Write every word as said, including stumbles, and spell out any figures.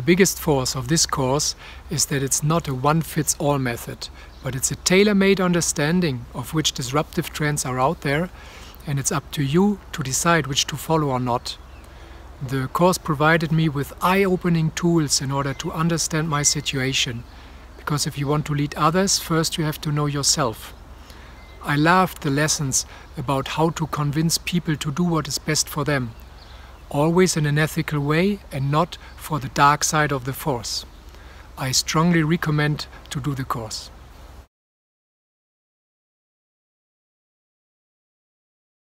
biggest force of this course is that it's not a one-fits-all method, but it's a tailor-made understanding of which disruptive trends are out there, and it's up to you to decide which to follow or not. The course provided me with eye-opening tools in order to understand my situation, because if you want to lead others, first you have to know yourself. I loved the lessons about how to convince people to do what is best for them, always in an ethical way and not for the dark side of the force. I strongly recommend to do the course.